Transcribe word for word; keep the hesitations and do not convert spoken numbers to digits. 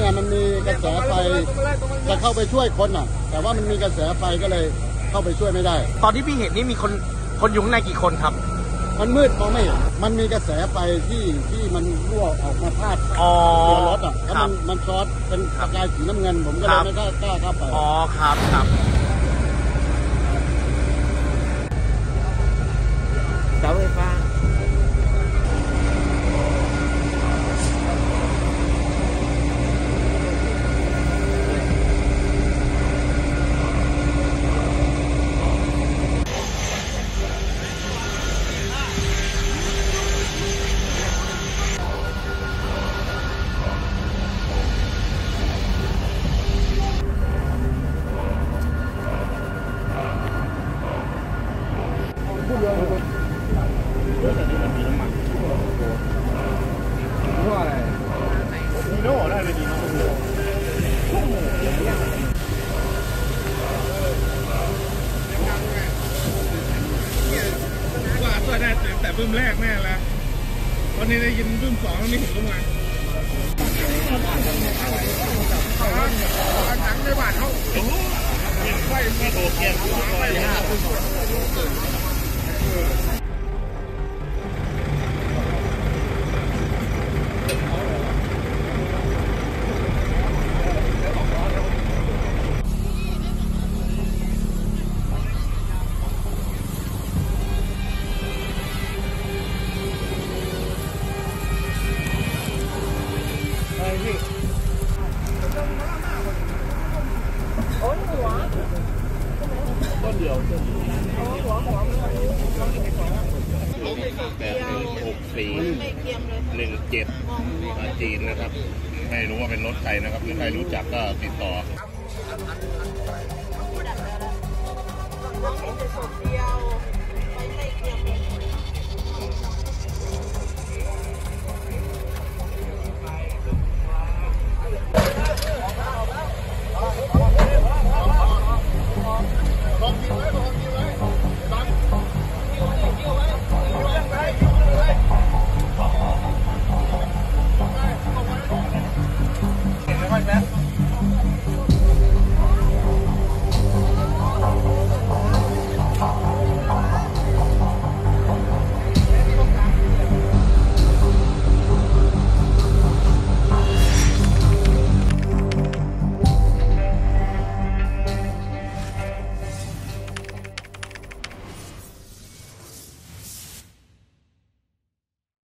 เนี่ยมันมีกระแสไฟจะเข้าไปช่วยคนอ่ะแต่ว่ามันมีกระแสไฟก็เลยเข้าไปช่วยไม่ได้ตอนที่พี่เห็นนี่มีคนคนอยู่ข้างในกี่คนครับมันมืดมองไม่เห็นมันมีกระแสไฟที่ที่มันรั่วออกมาพาดตัวรถอ่ะแล้วมันมันช็อตเป็นประกายสีน้ำเงินผมก็เลยไม่กล้ากล้าเข้าไปอ๋อครับครับเสาไฟฟ้าดีโน่ได้เลยดีโน่ว่าตัวได้แต่บึ้มแรกแน่แล้ววันนี้ได้ยินบึ้มสองนี่เห็นลงมาหนังในบ้านเขาไฟไม่โตเกียร์ไฟหน้าต้นเดียวต้นเดียวแปดหนึ่งหกสี่หนึ่งเจ็ดมาจีนนะครับไม่รู้ว่าเป็นรถใครนะครับหรือใครรู้จักก็ติดต่อน้องเห็นแต่ศพเดียวไปใกล้เคียง